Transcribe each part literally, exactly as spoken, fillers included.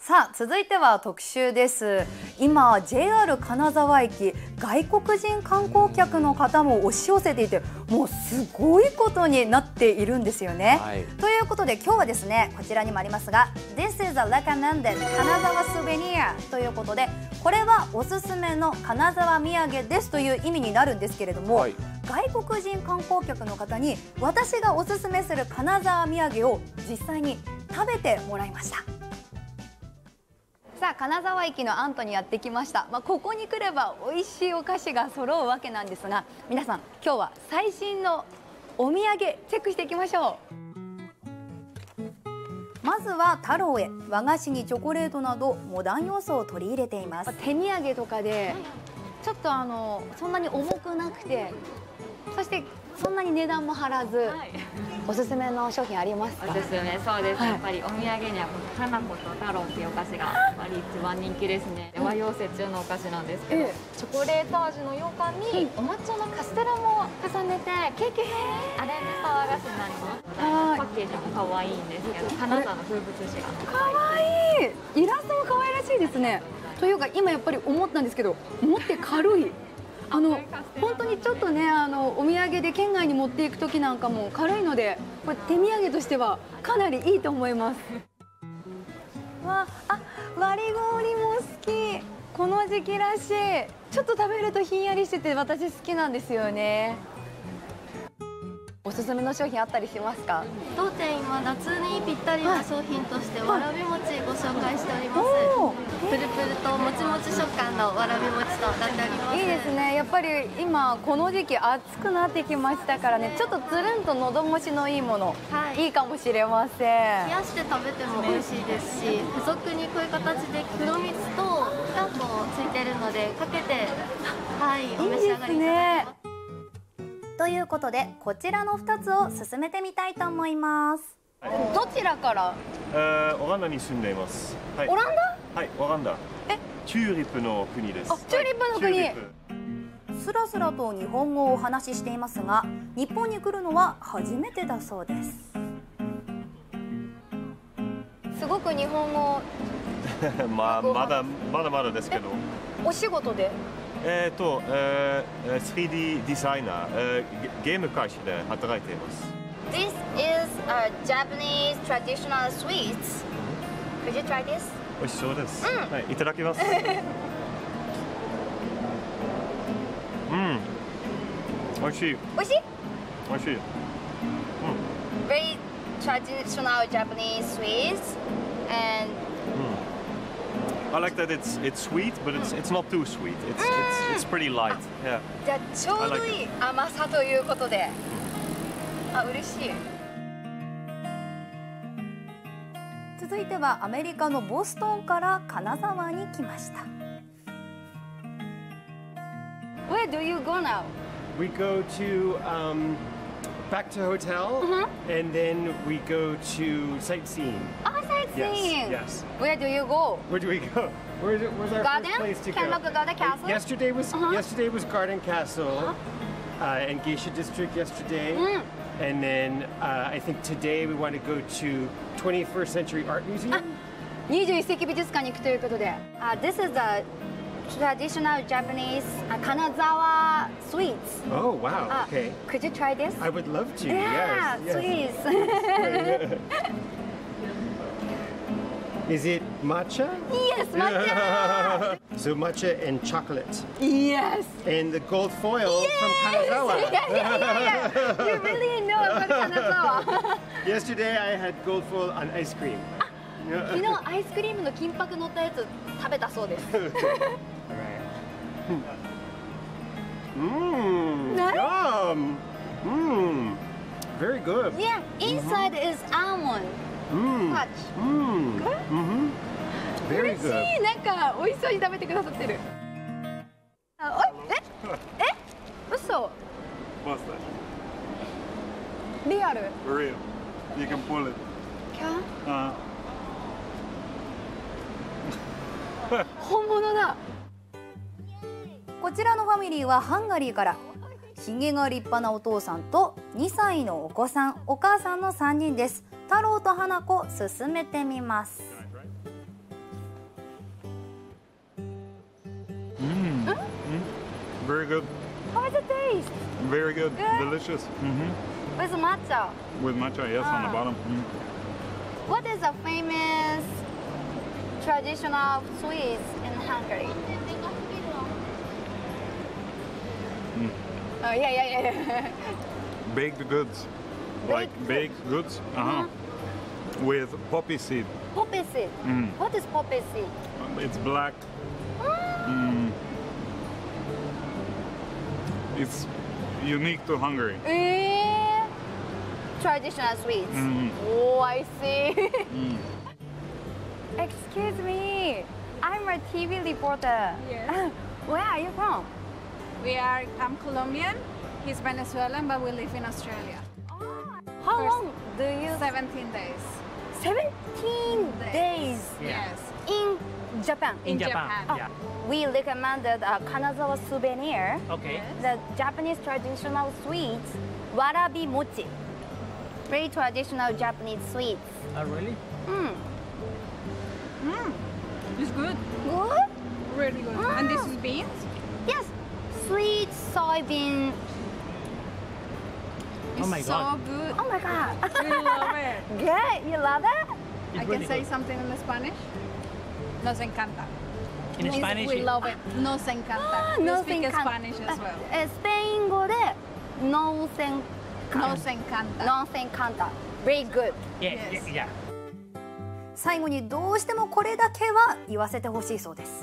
さあ続いては特集です。今 ジェイアール 金沢駅、外国人観光客の方も押し寄せていて、もうすごいことになっているんですよね、はい、ということで今日はですね、こちらにもありますが This is a recommended 金沢スベニアということで、これはおすすめの金沢土産ですという意味になるんですけれども、はい、外国人観光客の方に私がおすすめする金沢土産を実際に食べてもらいました。さあ金沢駅のアントにやってきました。まあ、ここに来れば美味しいお菓子が揃うわけなんですが、皆さん今日は最新のお土産チェックしていきましょう。まずは太郎へ、和菓子にチョコレートなどモダン要素を取り入れています。手土産とかでちょっとあのそんなに重くなくて、そしてそんなに値段も張らず、はい、おすすめの商品ありますか？ おすすめ、そうです、はい、やっぱりお土産にはこの花子と太郎っていうお菓子がやっぱり一番人気ですね。和洋折衷のお菓子なんですけど、ええ、チョコレート味の羊羹にお抹茶のカステラも重ねてケーキアレンジサワー菓子になります。パッケージも可愛いんですけど、金沢の風物詩が可愛い、イラストも可愛らしいですね。というか今やっぱり思ったんですけど、持って軽い。あの本当にちょっとね、あのお土産で県外に持っていく時なんかも軽いので、これ手土産としてはかなりいいと思います。わあ、割り氷も好き。この時期らしい。ちょっと食べるとひんやりしてて私好きなんですよね。おすすめの商品あったりしますか？ 当店今夏にぴったりな商品としてわらび餅ご紹介しております。プルプルともちもち食感のわらび餅となっております。 いいですね。やっぱり今この時期暑くなってきましたからね、ちょっとつるんと喉越しのいいもの、はい、いいかもしれません。 冷やして食べても美味しいですし、付属にこういう形で黒蜜ときな粉ついてるのでかけて、はい、お召し上がりいただきます。 ということでこちらのふたつを進めてみたいと思います。どちらから？ えー、オランダに住んでいます。はい、 オランダ？ はい、オランダ。 え、 チューリップの国です。 あ、チューリップの国。スラスラと日本語をお話ししていますが、日本に来るのは初めてだそうです。すごく日本語まあまだまだまだですけど。 お仕事で？ えっと、えー、スリーディー デザイナー、えー、ゲーム会社で働いています。 This is a Japanese traditional sweets. Could you try this? 美味しそうです。うん、はい、いただきます。うん、美味しい。 美味しい？ 美味しい。うん。 Very traditional Japanese sweets and I like that it's it's sweet, but it's it's not too sweet. It's it's it's pretty light. Yeah. じゃあちょうどいい甘さということで、あ、嬉しい。続いてはアメリカのボストンから金沢に来ました。Where do you go now? We go to um, back to hotel, uh-huh. and then we go to sightseeing. Ah, sightseeing. Yes, yes. Where do you go? Where do we go? Where's where's our Garden? first place to go? Kenroku Garden Castle. Yesterday was uh-huh. yesterday was Garden Castle, uh-huh. uh, and Geisha District yesterday, mm. and then uh, I think today we want to go to twenty-first Century Art Museum. にじゅういっ世紀美術館に行くということで、uh, This is the traditional Japanese uh, Kanazawa sweets. Oh wow! Uh, okay. Could you try this? I would love to. Yeah, yes. please. Yes. Is it matcha? Yes, matcha. So matcha and chocolate. Yes. And the gold foil yes. from Kanazawa. Yeah, yeah, yeah, yeah. You really know about Kanazawa. Yesterday I had gold foil on ice cream. 昨日アイスクリームの金箔乗ったやつ食べたそうです。 Mmm. Yum. Mmm. Very good. Yeah, inside is almond. Mmm. Touch. Mmm. Mhm. Very good. 嬉しい。なんか美味しそうに食べてくださってる。あ、え、え、え、嘘。 What's that? リアル。 For real. You can pull it. Can? Uh. 本物だ。こちらのファミリーはハンガリーから。ひげが立派なお父さんとにさいのお子さん、お母さんのさんにんです。太郎と花子、進めてみます。 Mm. Mm. Very good. How is it taste? Very good. Good. Delicious. Mm-hmm. With matcha. With matcha, yes, on the Ah. bottom. Mm. What is a famous traditional sweets in Hungary? Mm. Oh yeah, yeah, yeah, yeah. Baked goods. Like baked goods. Uh-huh. With poppy seed. Poppy seed. Mm. What is poppy seed? It's black. Mm. It's unique to Hungary. Eh, traditional sweets. Mm. Oh, I see. Mm. Excuse me, I'm a T V reporter. Yes. Where are you from? We are, I'm Colombian, he's Venezuelan, but we live in Australia. How First- long do you? seventeen days. seventeen days Yes. in Japan. In Japan, Oh, yeah. We recommended a Kanazawa souvenir, Okay. the Japanese traditional sweets, warabi mochi. Very traditional Japanese sweets. Oh, really? Mm. Mm. It's good, Good? really good. Mm. And this is beans. Yes. Sweet soybean. It's Oh my so God. good. Oh my god. We love it. Good. You love it? It's I really can say good. something in Spanish. Nos encanta. In We- Spanish, we it- love it. Nos encanta. Ah, we nos speak encanta. Spanish as well. え、スペイン語で nos encanta. Nos encanta. Nos encanta. Very good. yeah, Yes. yeah, yeah. 最後にどうしてもこれだけは言わせてほしいそうです。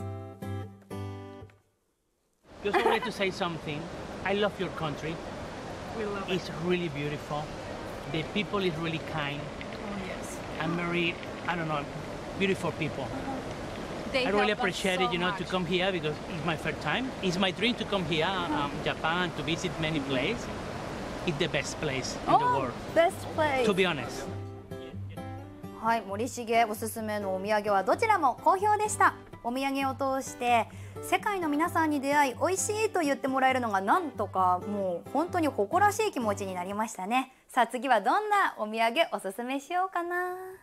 Just wanted to say something. I love your country. We love it. It's really beautiful. The people is really kind Oh, yes. and very, I don't know, beautiful people. They I really help us appreciate so it, you know, much. to come here because it's my first time. It's my dream to come here, um, Japan, to visit many places. It's the best place in the world, Best place. to be honest. はい、森重おすすめのお土産はどちらも好評でした。お土産を通して世界の皆さんに出会い美味しいと言ってもらえるのがなんとかもう本当に誇らしい気持ちになりましたね。さあ次はどんなお土産おすすめしようかな。